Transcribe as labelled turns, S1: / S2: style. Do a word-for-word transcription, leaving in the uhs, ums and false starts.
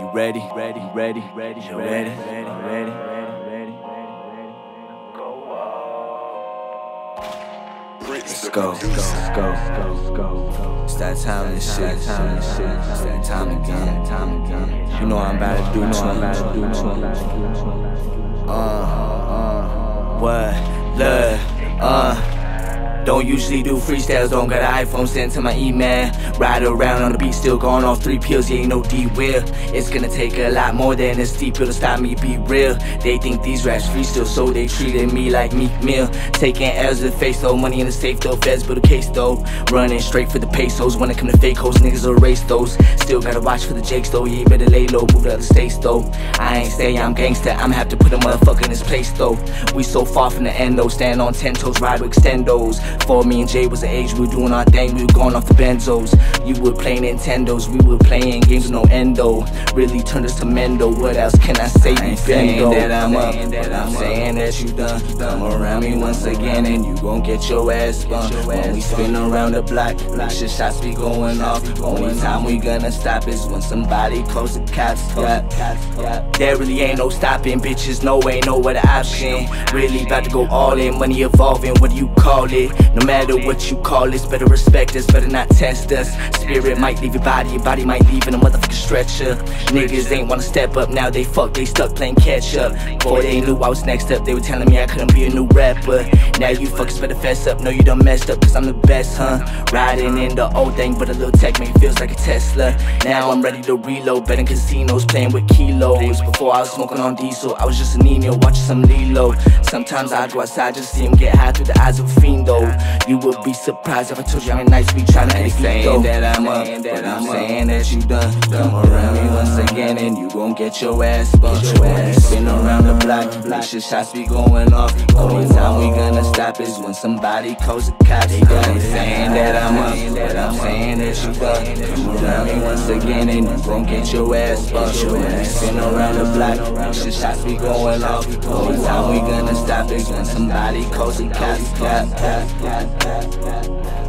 S1: You ready? Ready? Ready? Ready? You ready? Ready? Ready? Ready? Let's go, let's go, let's go, let's go. It's that time and shit, it's that time again, time again. You know I'm about to do too, I'm about to do too. Uh, uh, what? Look, uh. Don't usually do freestyles, don't got an iPhone sent to my email. Ride around on the beat, still going off three pills, you ain't no D-Will. It's gonna take a lot more than a steep pill to stop me, be real. They think these raps free still, so they treated me like Meek Mill. Taking L's to the face though, money in the safe though, feds build a case though. Running straight for the pesos, when it come to fake hoes, niggas will erase those. Still gotta watch for the jakes though, yeah, you better lay low, move to other states though. I ain't say I'm gangsta, I'ma have to put a motherfucker in his place though. We so far from the end though, stand on ten toes, ride with extendos. For me and Jay was the age, we were doing our thing, we were going off the benzos. You were playing Nintendos, we were playing games with no endo. Really turned us to Mendo, what else can I say? I ain't saying that I'm up, but I'm saying that you done. Come around me once again and you gon' get your ass bumped. When we spin around the block, shit shots be going off. Only time we gonna stop is when somebody calls the cops. Yeah. There really ain't no stopping, bitches, no ain't no other option. Really about to go all in, money evolving, what do you call it? No matter what you call this, better respect us, better not test us. Spirit might leave your body, your body might leave in a motherfucking stretcher. Niggas ain't wanna step up, now they fuck, they stuck playing catch up. Before they knew I was next up, they were telling me I couldn't be a new rapper. Now you fuckers better fess up, know you done messed up, cause I'm the best, huh? Riding in the old thing, but a little tech make me feels like a Tesla. Now I'm ready to reload, betting casinos, playing with kilos. Before I was smoking on diesel, I was just a Nino, watching some Lilo. Sometimes I go outside just see him get high through the eyes of a fiend though. You would be surprised if I told you how many nights we tryna get a geek though. That I'm up, but I'm saying that you done. Come around me once again and you gon' get your ass bumped. Spin around the block, block shit shots be going off. Only time we gonna stop is when somebody calls the cops. I ain't saying that I'm up, but I'm saying that you done. Come around me once again and you gon' get your ass bumped. Spin around the block, shit shots be going off. Only time we gonna stop is when somebody calls the cops.